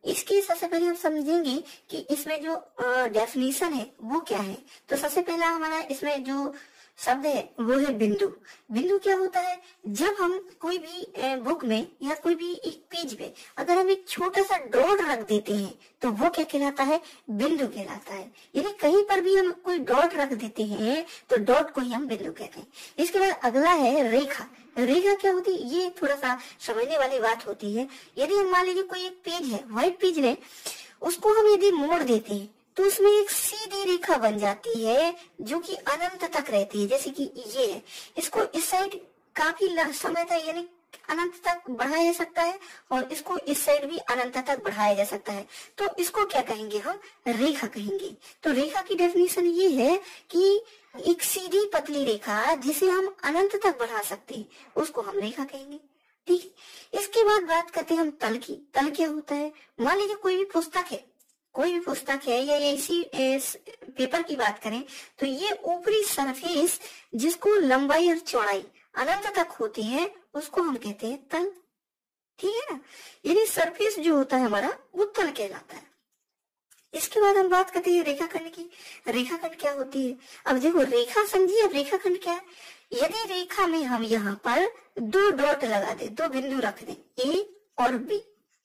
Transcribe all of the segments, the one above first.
इसकी सबसे पहले हम समझेंगे कि इसमें जो डेफिनेशन है वो क्या है। तो सबसे पहला हमारा इसमें जो शब्द है वो है बिंदु। बिंदु क्या होता है, जब हम कोई भी बुक में या कोई भी एक पेज पे अगर हम एक छोटा सा डॉट रख देते हैं तो वो क्या कहलाता है, बिंदु कहलाता है। यानी कहीं पर भी हम कोई डॉट रख देते हैं तो डॉट को ही हम बिंदु कहते हैं। इसके बाद अगला है रेखा। रेखा क्या होती है, ये थोड़ा सा समझने वाली बात होती है। यदि हम मान लीजिए कोई एक पेज है, व्हाइट पेज है, उसको हम यदि मोड़ देते हैं तो उसमें एक सीधी रेखा बन जाती है जो कि अनंत तक रहती है। जैसे कि ये है, इसको इस साइड काफी समय तक यानी अनंत तक बढ़ाया जा सकता है और इसको इस साइड भी अनंत तक बढ़ाया जा सकता है। तो इसको क्या कहेंगे, हम रेखा कहेंगे। तो रेखा की डेफिनेशन ये है कि एक सीधी पतली रेखा जिसे हम अनंत तक बढ़ा सकते हैं उसको हम रेखा कहेंगे। ठीक है, इसके बाद बात करते हैं हम तल की। तल क्या होता है, मान लीजिए कोई भी पुस्तक है या इसी पेपर की बात करें तो ये ऊपरी सरफेस जिसको लंबाई और चौड़ाई अनंत तक होती है उसको हम कहते हैं तल। ठीक है ना, यानी सरफेस जो होता है हमारा वो तल कहलाता है। इसके बाद हम बात करते हैं रेखाखंड की। रेखाखंड क्या होती है, अब देखो रेखा समझिए, अब रेखाखंड क्या है, यदि रेखा में हम यहाँ पर दो डॉट लगा दे, दो बिंदु रख दें ए और बी,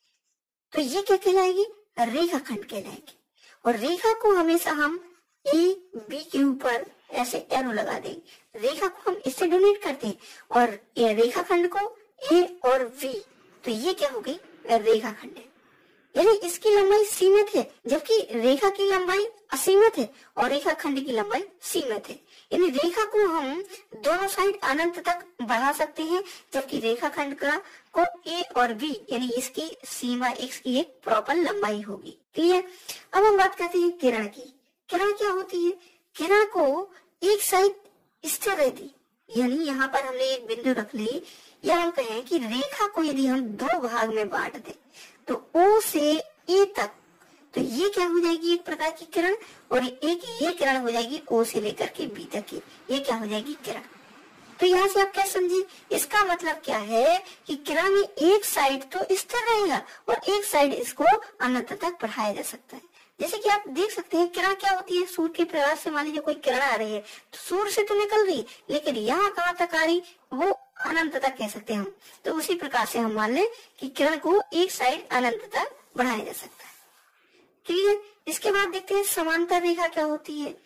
तो ये क्या कहलाएगी, रेखाखंड कहलाएगी। और रेखा को हमेशा हम ए बी के ऊपर ऐसे एरो लगा देंगे, रेखा को हम इससे डोनेट करते हैं और रेखाखंड को ए और बी, तो ये क्या हो गई, रेखाखंड है। यानी इसकी लंबाई सीमित है जबकि रेखा की लंबाई असीमित है और रेखाखंड की लंबाई सीमित है। यानी रेखा को हम दोनों साइड अनंत तक बढ़ा सकते हैं जबकि रेखाखंड का को ए और बी यानी इसकी सीमा एक्स की एक प्रॉपर लंबाई होगी। क्लियर। अब हम बात करते हैं किरण की। किरण क्या होती है, किरण को एक साइड स्थिर रहती, यानी यहाँ पर हमने एक बिंदु रख ली, या हम कहें कि रेखा को यदि हम दो भाग में बांट दें तो O से A तक, तो ये क्या हो जाएगी, एक प्रकार की किरण, और एक ये किरण हो जाएगी O से लेकर के B तक की, ये क्या हो जाएगी, किरण। तो यहाँ से आप क्या समझे, इसका मतलब क्या है कि किरण में एक साइड तो स्थिर रहेगा और एक साइड इसको अनंत तक बढ़ाया जा सकता है। जैसे कि आप देख सकते हैं किरण क्या होती है, सूर्य के प्रकाश से मान लीजिए कोई किरण आ रही है तो सूर्य से तो निकल रही, लेकिन यहाँ कहाँ तक आ रही, वो अनंत तक कह सकते हैं हम। तो उसी प्रकार से हम मान लें कि किरण को एक साइड अनंत तक बढ़ाया जा सकता है। ठीक है, इसके बाद देखते हैं समांतर रेखा क्या होती है।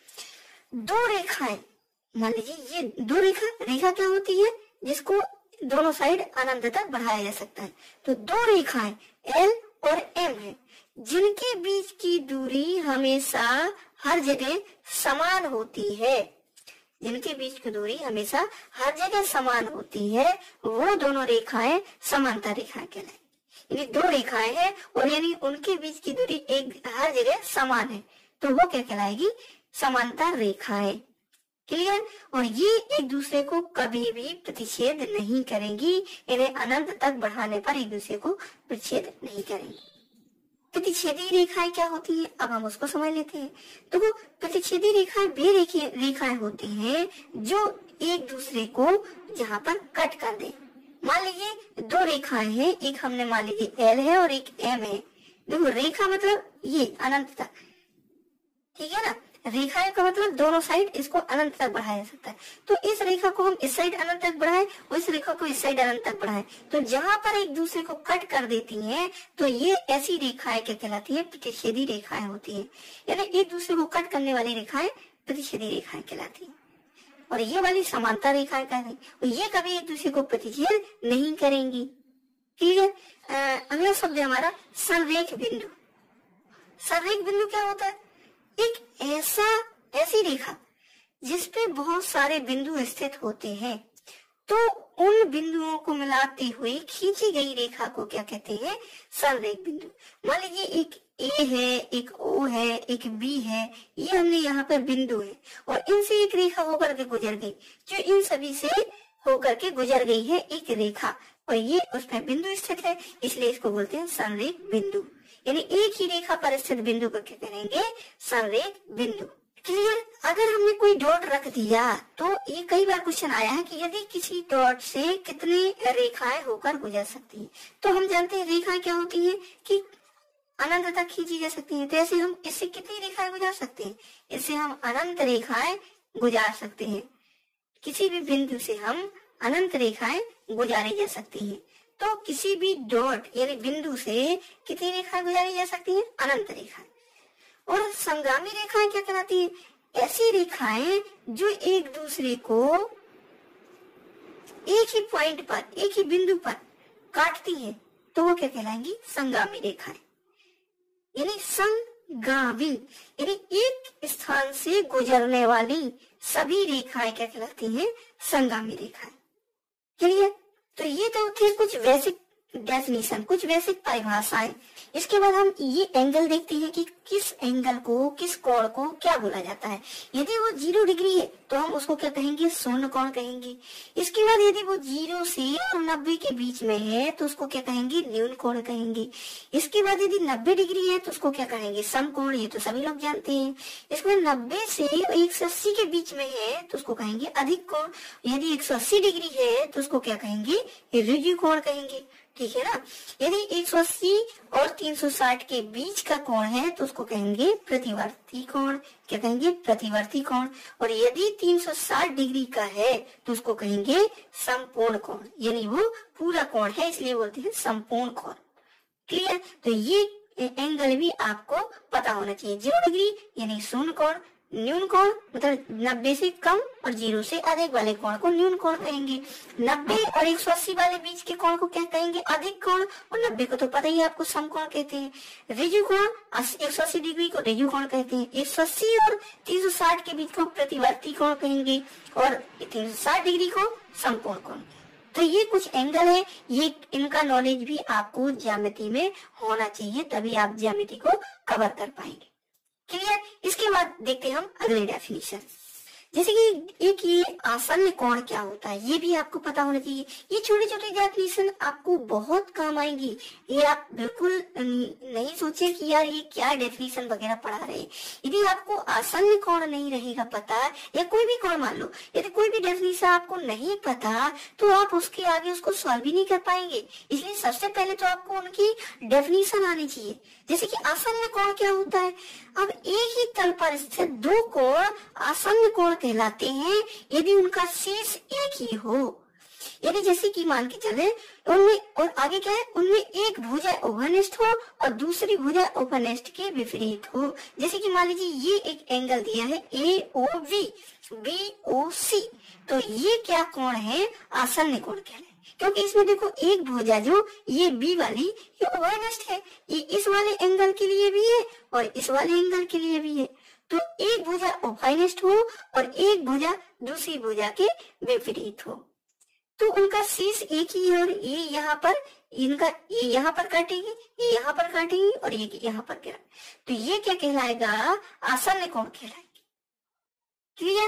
दो रेखाएं, मान लीजिए ये दो रेखा क्या होती है, जिसको दोनों साइड अनंत तक बढ़ाया जा सकता है। तो दो रेखाएं L और M है जिनके बीच की दूरी हमेशा हर जगह समान होती है, जिनके बीच की दूरी हमेशा हर जगह समान होती है, वो दोनों रेखाएं समांतर रेखाएं कहलाएंगी। यानी दो रेखाएं हैं और यानी उनके बीच की दूरी एक हर जगह समान है, तो वो क्या कहलाएगी, समांतर रेखाएं। क्लियर। और ये एक दूसरे को कभी भी प्रतिच्छेद नहीं करेंगी, इन्हें अनंत तक बढ़ाने पर एक दूसरे को प्रतिच्छेद नहीं करेंगी। प्रतिच्छेदी रेखाएं क्या होती है, अब हम उसको समझ लेते हैं। तो वो प्रतिच्छेदी रेखाएं वे रेखाएं होती हैं जो एक दूसरे को जहाँ पर कट कर दे। मान लीजिए दो रेखाएं हैं, एक हमने मान लीजिए L है और एक M है। देखो रेखा मतलब ये अनंत तक, ठीक है ना, रेखाएं का मतलब दोनों साइड इसको अनंत तक बढ़ाया जा सकता है। तो इस रेखा को हम इस साइड अनंत तक बढ़ाएं और इस रेखा को इस साइड अनंत तक बढ़ाएं, तो जहां पर एक दूसरे को कट कर देती हैं तो ये ऐसी रेखाएं क्या कहलाती है, प्रतिच्छेदी रेखाएं होती हैं। यानी एक दूसरे को कट करने वाली रेखाएं प्रतिच्छेदी रेखाएं कहलाती हैं और ये वाली समांतर रेखाएं कहलाती हैं, और ये कभी एक दूसरे को प्रतिच्छेद नहीं करेंगी। ठीक है। अगला शब्द है हमारा संरेख बिंदु। संरेख बिंदु क्या होता है, एक ऐसी रेखा जिसपे बहुत सारे बिंदु स्थित होते हैं, तो उन बिंदुओं को मिलाते हुए खींची गई रेखा को क्या कहते हैं, संरेख बिंदु। मान लीजिए एक A है, एक O है, एक B है, ये हमने यहाँ पर बिंदु है और इनसे एक रेखा होकर के गुजर गई, जो इन सभी से होकर के गुजर गई है एक रेखा, और ये उसमें बिंदु स्थित है, इसलिए इसको बोलते हैं संरेख बिंदु। यानी एक ही रेखा पर स्थित बिंदु को क्या करेंगे, संरेख बिंदु। क्लियर। अगर हमने कोई डॉट रख दिया तो ये कई बार क्वेश्चन आया है कि यदि किसी डॉट से कितनी रेखाएं होकर गुजर सकती हैं, तो हम जानते हैं रेखाएं क्या होती है कि अनंत तक खींची जा सकती है। तो ऐसे हम इससे कितनी रेखाएं गुजार सकते हैं? इससे हम अनंत रेखाएं गुजार सकते हैं। किसी भी बिंदु से हम अनंत रेखाएं गुजारी जा सकती हैं। तो किसी भी डॉट यानी बिंदु से कितनी रेखाएं गुजारी जा सकती हैं? अनंत रेखाएं। और संगामी रेखाएं क्या कहलाती है? ऐसी रेखाएं जो एक दूसरे को एक ही पॉइंट पर, एक ही बिंदु पर काटती है, तो वो क्या कहलाएंगी? संगामी रेखाएं। यानी संगामी यानी एक स्थान से गुजरने वाली सभी रेखाएं क्या कहलाती हैं? संगामी रेखाएं। क्लियर? तो ये तो थे कुछ बेसिक डेफिनेशन, कुछ बेसिक परिभाषाएं। इसके बाद हम ये एंगल देखते हैं कि किस एंगल को, किस कोण को क्या बोला जाता है। यदि वो 0 डिग्री है तो हम उसको क्या कहेंगे? शून्य कोण कहेंगे। इसके बाद यदि वो 0 से 90 के बीच में है तो उसको क्या कहेंगे? न्यून कोण कहेंगे। इसके बाद यदि 90 डिग्री है तो उसको क्या कहेंगे? समकोण। ये तो सभी लोग जानते हैं। इसके बाद 90 से 180 के बीच में है तो उसको कहेंगे अधिक कोण। यदि 180 डिग्री है तो उसको क्या कहेंगे? ऋजु कोण कहेंगे। ठीक है ना? यदि 180 और 360 के बीच का कोण है तो उसको कहेंगे प्रतिवर्ती कोण। क्या कहेंगे? प्रतिवर्ती कोण। और यदि 360 डिग्री का है तो उसको कहेंगे संपूर्ण कोण, यानी वो पूरा कोण है, इसलिए बोलते हैं संपूर्ण कोण। क्लियर? तो ये एंगल भी आपको पता होना चाहिए। 0 डिग्री यानी शून्य कोण, न्यून कोण मतलब 90 से कम और 0 से अधिक वाले कोण को न्यून कोण कहेंगे। 90 और 180 वाले बीच के कोण को क्या कहेंगे? अधिक कोण। और 90 को तो पता ही आपको समकोण कहते हैं। ऋजु कोण 180 डिग्री को ऋजु कोण कहते हैं। 180 और 360 के बीच को प्रतिवर्ती कोण कहेंगे और 360 डिग्री को समकोण कोण। तो ये कुछ एंगल है, ये इनका नॉलेज भी आपको ज्यामिति में होना चाहिए, तभी आप ज्यामिति को कवर कर पाएंगे। क्लियर? इसके बाद देखते हैं हम अगले डेफिनेशन। जैसे कि एक ये आसन्न कोण क्या होता है, ये भी आपको पता होना चाहिए। ये छोटे छोटे डेफिनेशन आपको बहुत काम आएंगी। ये आप बिल्कुल नहीं सोचे कि यार ये क्या डेफिनेशन वगैरह पढ़ा रहे हैं। यदि आपको आसन्न कोण नहीं रहेगा पता, या कोई भी कोण मान लो, यदि कोई भी डेफिनेशन आपको नहीं पता तो आप उसके आगे उसको सॉल्व भी नहीं कर पाएंगे। इसलिए सबसे पहले तो आपको उनकी डेफिनेशन आनी चाहिए। जैसे कि आसन्न कोण क्या होता है? अब एक ही तल पर स्थित दो कोण आसन्न कोण कहलाते हैं यदि उनका शीर्ष एक ही हो। यदि जैसे कि मान के चले उनमें, और आगे क्या है, उनमें एक भुजा उभयनिष्ठ हो और दूसरी भुजा उपनिष्ठ के विपरीत हो। जैसे कि मान लीजिए ये एक एंगल दिया है AOB, BOC, तो ये क्या कोण है? आसन्न कोण कहलाए। क्योंकि इसमें देखो एक भुजा जो ये B वाली ये उभयनिष्ठ है, ये इस वाले एंगल के लिए भी है और इस वाले एंगल के लिए भी है। तो एक भुजा उभयनिष्ठ हो और एक भुजा दूसरी भुजा के विपरीत हो, तो उनका शीर्ष एक ही है और ये यहाँ पर, इनका ये यहाँ पर काटेगी, ये यहाँ पर काटेगी और ये यहाँ पर गिरा, तो ये क्या कहलाएगा? आसन्न कोण कहलाएगी। क्लियर?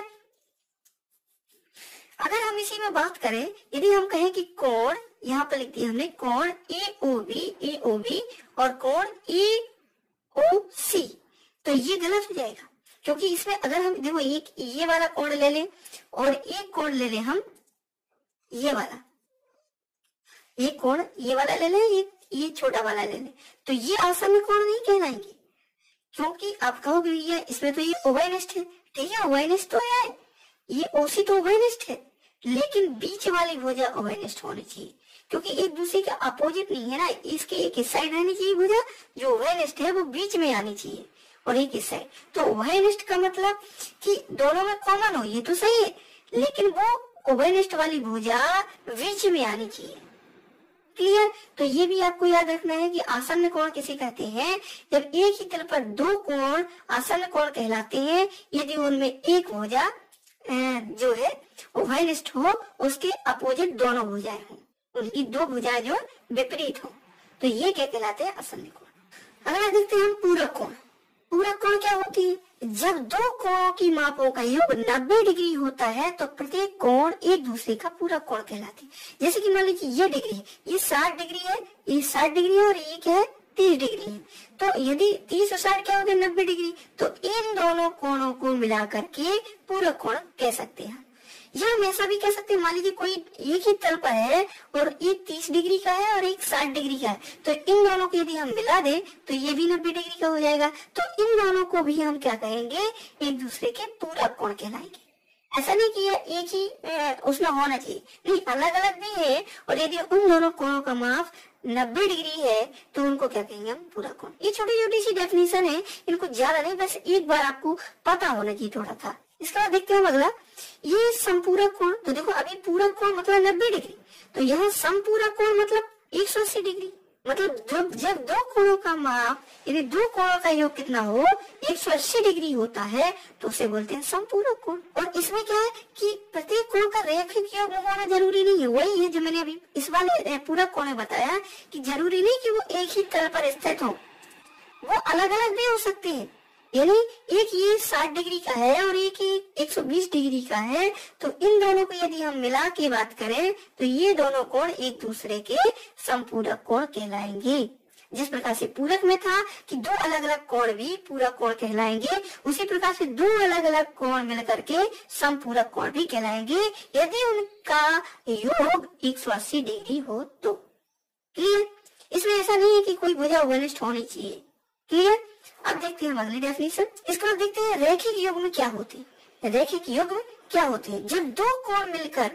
अगर हम इसी में बात करें, यदि हम कहें कि कोण, यहाँ पर लिख दिया हमने कोण AOB और कोण AOC, तो ये गलत हो जाएगा। क्योंकि इसमें अगर हम देखो एक ये वाला कोण ले लें और एक कोण ले लें हम ये वाला, ये कोण ये वाला ले लें, ये छोटा वाला ले लें, तो ये आसन्न कोण नहीं कहलाएंगे। क्योंकि आप कहोगे ये इसमें तो ये उभयनिष्ठ है, ठीक है, उभयनिष्ठ तो है, ये OC तो उभयनिष्ठ है, लेकिन बीच वाली भुजा उभयनिष्ठ होनी चाहिए। क्योंकि एक दूसरे के अपोजिट नहीं है ना, इसके एक इस साइड रहनी चाहिए भुजा, जो उभयनिष्ठ है वो बीच में आनी चाहिए और एक इस साइड। तो उभयनिष्ठ का मतलब कि दोनों में कॉमन हो, ये तो सही है, लेकिन वो उभयनिष्ठ वाली भुजा बीच में आनी चाहिए। क्लियर? तो ये भी आपको याद रखना है कि आसन्न कोण किसे कहते हैं? जब एक ही तल पर दो कोण आसन्न कोण कहलाते हैं यदि उनमें एक भुजा जो है उभयनिष्ठ हो, उसके अपोजिट दोनों भुजाएं हो, उनकी दो भुजाएं जो विपरीत हो, तो ये क्या कहलाते हैं? आसन्न कोण। अगला देखते हैं हम पूरक कोण। पूरक कोण क्या होती है? जब दो कोणों की मापों का योग 90 डिग्री होता है तो प्रत्येक कोण एक दूसरे का पूरक कोण कहलाते हैं। जैसे कि मान लीजिए ये डिग्री है, ये 60 डिग्री है, ये 60 डिग्री है और ये क्या है? 30 डिग्री है। तो यदि 30 और 60 क्या होते हैं? 90 डिग्री। तो इन दोनों कोणों को मिलाकर के पूरक कोण कह सकते हैं। या हम ऐसा भी कह सकते हैं, मान लीजिए कोई एक ही तल पर है और एक 30 डिग्री का है और एक 60 डिग्री का है, तो इन दोनों को यदि हम मिला दे तो ये भी 90 डिग्री का हो जाएगा। तो इन दोनों को भी हम क्या कहेंगे, एक दूसरे के पूरक कोण कहलाएंगे। ऐसा नहीं कि ये एक ही उसमें होना चाहिए, नहीं, अलग अलग भी है। और यदि उन दोनों कोणों का माप 90 डिग्री है तो उनको क्या कहेंगे हम, पूरक कोण। ये छोटी छोटी सी डेफिनेशन है, इनको ज्यादा नहीं, बस एक बार आपको पता होना चाहिए थोड़ा था। इसके बाद देखते हैं अगला, ये समपूरक कोण। तो देखो अभी पूरक कोण मतलब 90 डिग्री, तो यह समपूरक कोण मतलब 180 डिग्री। मतलब जब दो कोणों का माप, यदि दो कोणों का योग कितना हो, 180 डिग्री होता है, तो उसे बोलते हैं समपूरक कोण। और इसमें क्या है कि प्रत्येक कोण का रैखिक योग होना जरूरी नहीं है। वही है जो मैंने अभी इस वाले पूरक कोण में बताया कि जरूरी नहीं कि वो एक ही तल पर स्थित हो, वो अलग अलग भी हो सकते हैं। यानी एक ये 60 डिग्री का है और एक 120 डिग्री का है, तो इन दोनों को यदि हम मिला के बात करें तो ये दोनों कोण एक दूसरे के समपूरक कोण कहलाएंगे। जिस प्रकार से पूरक में था कि दो अलग अलग कोण भी पूरक कोण कहलाएंगे, उसी प्रकार से दो अलग अलग कोण मिलकर के समपूरक कोण भी कहलाएंगे यदि उनका योग 180 डिग्री हो तो। क्लियर? इसमें ऐसा नहीं है कि कोई भुजा वनिष्ठ होनी चाहिए। क्लियर? अब देखते हैं अगली डेफिनेशन। इसके बाद देखते हैं रैखिक योग में क्या होते हैं। रैखिक योग में क्या होते हैं, जब दो कोण मिलकर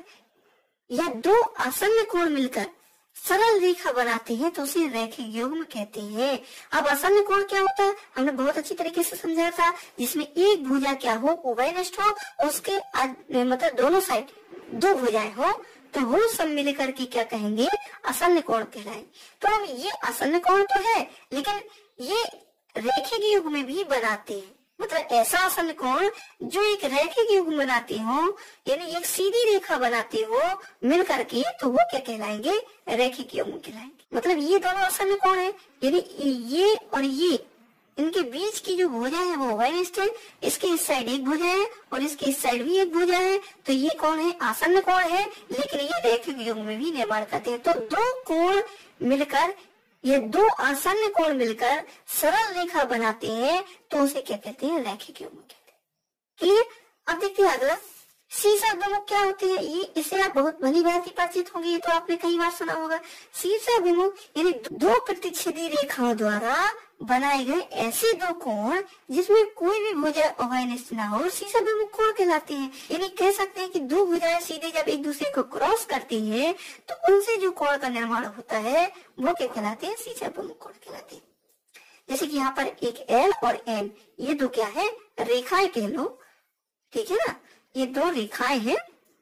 या दो आसन्न कोण मिलकर सरल रेखा बनाते हैं तो उसे रैखिक योग में कहते हैं। अब आसन्न कोण क्या होता है, हमने बहुत अच्छी तरीके से समझाया था, जिसमें एक भुजा क्या हो, उभयनिष्ठ हो, उसके मतलब दोनों साइड दो भुजाएं हो, तो वो सब मिल करके क्या कहेंगे, आसन्न कोण कहलाए। तो अब ये आसन्न कोण तो है, लेकिन ये रैखिक युग में भी बनाते हैं। मतलब ऐसा आसन्न कोण जो एक रैखिक युग बनाते हो, यानी एक सीधी रेखा बनाते हो मिल करके, तो वो क्या कहलाएंगे, रैखिक युग कहलाएंगे। मतलब ये दोनों आसन्न कोण है, यानी ये और ये, इनके बीच की जो भुजा है वो वनिष्ठ है, इसके इस साइड एक भुजा है और इसके इस साइड भी एक भुजा है, तो ये कौन है, आसन्न कोण है, लेकिन ये रैखिक युग में भी निर्माण करते हैं। तो दो कोण मिलकर, ये दो आसन्न कोण मिलकर सरल रेखा बनाते हैं, तो उसे क्या कहते हैं, रैखिक योग कहते हैं। क्लियर? अब देखते हैं अगला, शीर्षाभिमुख क्या होते हैं। ये इससे आप बहुत भली भांति परिचित होंगे, ये तो आपने कई बार सुना होगा। शीर्षाभिमुख यानी दो प्रतिच्छेदी रेखाओं द्वारा बनाए गए ऐसे दो कोण जिसमें कोई भी भुजा उभयनिष्ठ ना हो, शीर्षाभिमुख कोण कहलाते हैं। यानी कह सकते हैं कि दो भुजाएं सीधे जब एक दूसरे को क्रॉस करती हैं तो उनसे जो कोण का निर्माण होता है वो क्या कहलाते हैं, शीर्षाभिमुख कोण कहलाते हैं। जैसे कि यहाँ पर एक एल और एन, ये दो क्या है, रेखाएं कह लो, ठीक है ना, ये दो रेखाएं हैं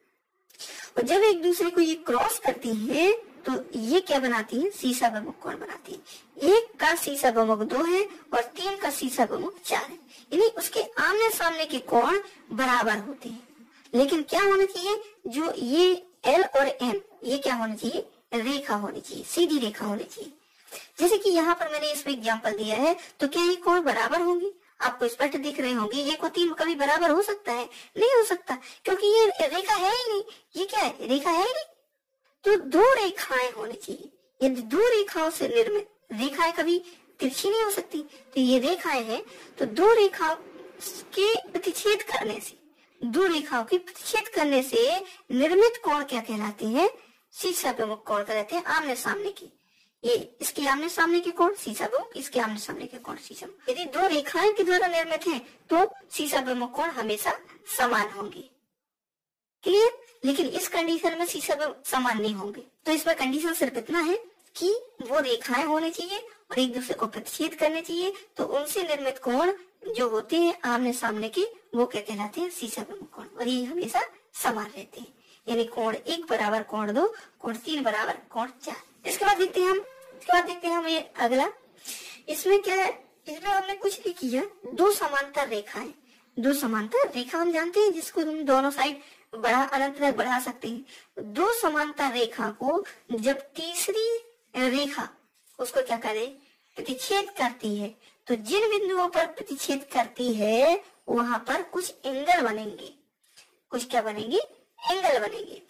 और जब एक दूसरे को ये क्रॉस करती हैं तो ये क्या बनाती है, शीर्षाभिमुख कोण बनाती है। एक का शीर्षाभिमुख 2 है और 3 का शीर्षाभिमुख 4 है, यानी उसके आमने सामने के कोण बराबर होते हैं। लेकिन क्या होना चाहिए, जो ये एल और एन, ये क्या होना चाहिए, रेखा होनी चाहिए, सीधी रेखा होनी चाहिए। जैसे कि यहाँ पर मैंने इसमें एग्जाम्पल दिया है, तो क्या ये कोण बराबर होंगे, आपको स्पष्ट दिख रहे होंगे। ये को 3 कभी बराबर हो सकता है, नहीं हो सकता, क्योंकि ये रेखा है ही नहीं। ये क्या है, रेखा है ही नहीं। तो दो रेखाएं होनी चाहिए, यदि दो रेखाओं से निर्मित, रेखाएं कभी तिरछी नहीं हो सकती, तो ये रेखाएं हैं, तो दो रेखाओं के प्रतिच्छेद करने से, दो रेखाओं के प्रतिच्छेद करने से निर्मित कोण क्या कहलाते हैं, शीर्षाभिमुख कोण कहलाते हैं, आमने सामने की। ये इसके आमने सामने के कोण शीर्षाभिमुख, इसके आमने सामने के कोण शीर्षाभिमुख। यदि दो रेखाएं के द्वारा निर्मित हैं तो शीर्षाभिमुख कोण हमेशा समान होंगे। क्लियर? लेकिन इस कंडीशन में शीर्षाभिमुख समान नहीं होंगे। तो इसमें कंडीशन सिर्फ इतना है कि वो रेखाएं होने चाहिए और एक दूसरे को प्रतिच्छेद करने चाहिए, तो उनसे निर्मित कोण जो होते हैं आमने सामने के, वो क्या कहलाते हैं, शीर्षाभिमुख कोण, और ये हमेशा समान रहते हैं। यानी कोण 1 बराबर कोण 2, कोण 3 बराबर कोण 4। इसके बाद देखते हैं हम ये अगला, इसमें क्या है, इसमें हमने कुछ नहीं किया, दो समांतर रेखाएं, दो समांतर रेखा हम जानते हैं जिसको हम दोनों साइड बड़ा अनंत तक बढ़ा सकते हैं। दो समांतर रेखा को जब तीसरी रेखा उसको क्या करे, प्रतिच्छेद करती है, तो जिन बिंदुओं पर प्रतिच्छेद करती है वहां पर कुछ एंगल बनेंगे, कुछ क्या बनेंगे, एंगल बनेंगे।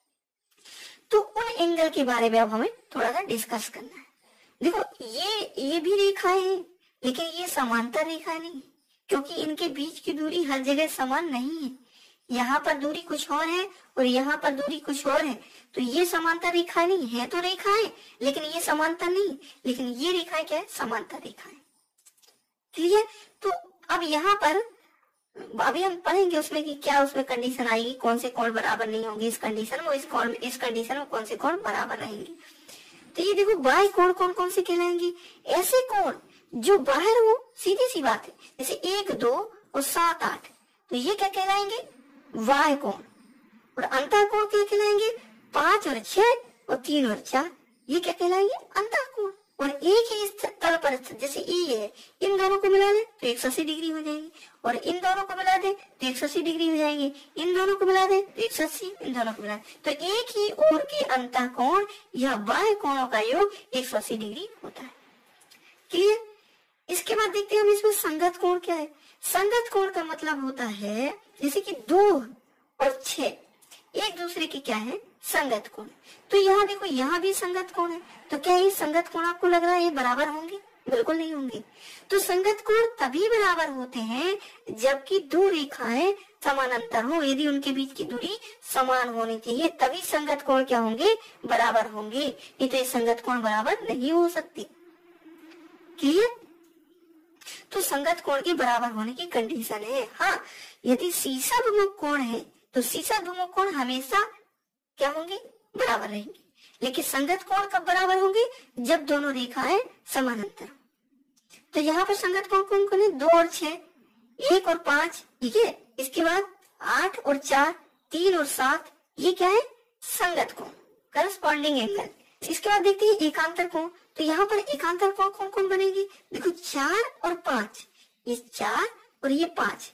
तो उन एंगल के बारे में अब हमें थोड़ा सा डिस्कस करना है। देखो ये भी रेखाएं हैं, लेकिन ये समांतर रेखा नहीं है, क्योंकि इनके बीच की दूरी हर जगह समान नहीं है। यहाँ पर दूरी कुछ और है और यहाँ पर दूरी कुछ और है, तो ये समांतर रेखा नहीं है, तो रेखा है लेकिन ये समांतर नहीं, लेकिन ये रेखा क्या है, समांतर रेखा है। क्लियर? तो अब यहाँ पर अभी हम पढ़ेंगे उसमें कि क्या उसमें कंडीशन आएगी, कौन से कोण बराबर नहीं होंगे इस कंडीशन में, इस कंडीशन में कौन से कोण बराबर रहेंगे। तो ये देखो बाह्य कोण कौन कौन से कहलाएंगे, ऐसे कोण जो बाहर हो, सीधी सी बात है, जैसे 1, 2 और 7, 8, तो ये क्या कहलाएंगे, बाह्य कोण। और अंतर कोण क्या कहलाएंगे, 5 और 6 और 3 और 4, ये क्या कहलाएंगे, अंतर कोण। और एक ही तल पर जैसे ये है, इन दोनों को मिला दे तो 180 डिग्री हो जाएगी, और इन दोनों को मिला दे तो 180 डिग्री हो जाएंगे, इन दोनों को मिला दे तो 180, इन दोनों को मिला दे तो एक ही ओर के अंतः कोण या बाह्य कोणों का योग 180 डिग्री होता है। क्लियर? इसके बाद देखते हैं हम इसमें संगत कोण क्या है। संगत कोण का मतलब होता है जैसे कि 2 और 6 एक दूसरे की क्या है, संगत कोण। तो यहाँ देखो यहाँ भी संगत कोण है, तो क्या ये संगत कोण आपको लग रहा है ये बराबर होंगे? बिल्कुल नहीं होंगे। तो संगत कोण तभी बराबर होते हैं जबकि दो रेखाएं समानांतर हो, यदि उनके बीच की दूरी समान होनी चाहिए तभी संगत कोण क्या होंगे, बराबर होंगे, नहीं तो ये संगत कोण बराबर नहीं हो सकती। क्लियर? तो संगत कोण के बराबर होने की कंडीशन है। हाँ, यदि सीसा भुमुख कोण है तो सीसा भुमुख कोण हमेशा क्या होंगे, बराबर रहेंगे, लेकिन संगत कोण कब बराबर होंगे, जब दोनों रेखाएं समानांतर। तो यहाँ पर संगत कोण कौन कौन है, 2 और 6, 1 और 5, ठीक है। इसके बाद 8 और 4, 3 और 7, ये क्या है, संगत कोण, करस्पॉन्डिंग एंगल। इसके बाद देखते हैं एकांतर कोण। तो यहाँ पर एकांतर कोण कौन कौन बनेगी, देखो 4 और 5, ये 4 और ये 5,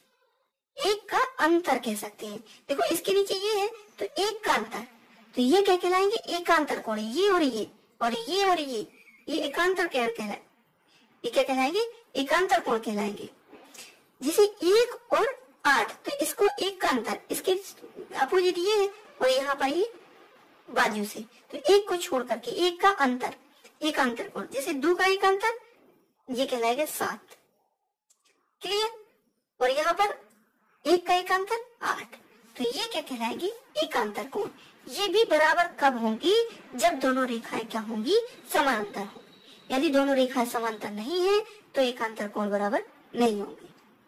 एक का अंतर कह सकते हैं। देखो इसके नीचे ये है तो एक का अंतर, तो ये क्या कहलाएंगे, एकांतर कोण। ये और ये और ये और ये एकांतर कहलाए, ये क्या कहलाएंगे, एकांतर कोण कहलाएंगे। जैसे 1 और 8, तो इसको एक का अंतर, इसके अपोजिट ये है और यहाँ पर ये बाजू से, तो एक को छोड़ करके एक का अंतर, एकांतर कोण। जैसे 2 का एक अंतर, ये कहलाएगा 7। क्लियर? और यहाँ पर 1 का एक अंतर 8, तो ये क्या कहलाएगी, एकांतर कोण। ये भी बराबर कब होंगी, जब दोनों रेखाएं क्या होंगी, समांतर हो। यदि दोनों रेखाएं समांतर नहीं है तो एकांतर कोण बराबर नहीं होंगे।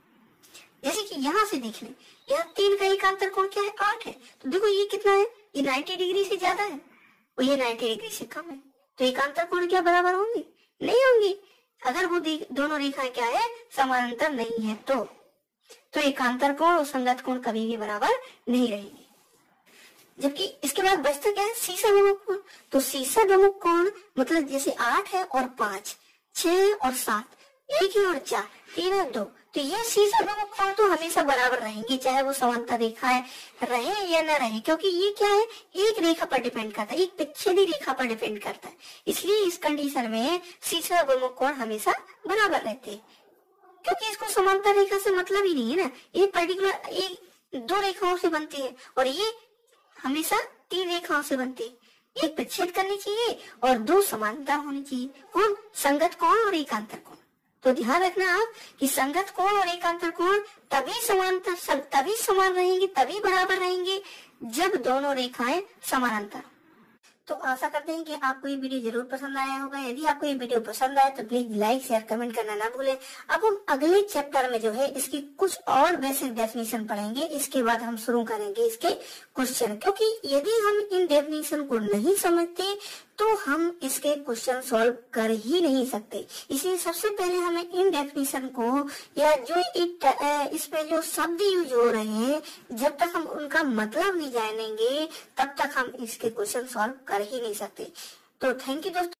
जैसे कि यहाँ से देख लें, यहाँ 3 का एकांतर कोण क्या है, 8 है, तो देखो ये कितना है, ये 90 डिग्री से ज्यादा है और ये 90 डिग्री से कम है, तो एकांतर कोण क्या बराबर होंगे, नहीं होंगी। अगर वो दोनों रेखाएं क्या है, समानांतर नहीं है तो एकांतर कोण और संगत कोण कभी भी बराबर नहीं रहेंगे। जबकि इसके बाद बचता क्या है, सीसा भुमुख कोण। तो सीसा भुमुख कोण मतलब जैसे 8 है और 5, 6 और 7, 1 है और 4, 3 और 2, तो ये सीसा भुमुख कोण तो हमेशा बराबर रहेंगे, चाहे वो समांतर रेखाएं रहे या न रहे, क्योंकि ये क्या है, एक रेखा पर डिपेंड करता है, एक पिछली रेखा पर डिपेंड करता है। इसलिए इस कंडीशन में सीसा भुमुख कोण हमेशा बराबर रहते हैं, क्योंकि इसको समांतर रेखा से मतलब ही नहीं है ना, ये पर्टिकुलर एक 2 रेखाओं से बनती है और ये हमेशा 3 रेखाओं से बनती है। एक विच्छेद करनी चाहिए और 2 समांतर होनी चाहिए, कौन, संगत कोण और एकांतर कोण। तो ध्यान रखना आप कि संगत कोण और एकांतर कोण तभी समान रहेंगे, तभी बराबर रहेंगे जब दोनों रेखाएं समानांतर। तो आशा करते हैं कि आपको ये वीडियो जरूर पसंद आया होगा। यदि आपको ये वीडियो पसंद आए तो प्लीज लाइक शेयर कमेंट करना ना भूलें। अब हम अगले चैप्टर में जो है इसकी कुछ और बेसिक डेफिनेशन पढ़ेंगे, इसके बाद हम शुरू करेंगे इसके क्वेश्चन, क्योंकि यदि हम इन डेफिनेशन को नहीं समझते तो हम इसके क्वेश्चन सॉल्व कर ही नहीं सकते। इसलिए सबसे पहले हमें इन डेफिनेशन को या जो इसमें जो शब्द यूज हो रहे हैं, जब तक हम उनका मतलब नहीं जानेंगे तब तक हम इसके क्वेश्चन सॉल्व कर ही नहीं सकते। तो थैंक यू दोस्तों।